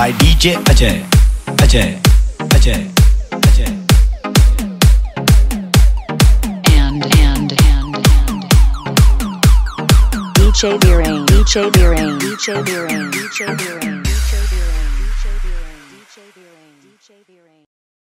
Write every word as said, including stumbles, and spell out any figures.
by D J Ajay. Ajay. Ajay. Ajay. And and and and D J Birang, D J Birang, D J Birang, D J Birang, D J Birang, D J Birang, D J Birang, D J Birang.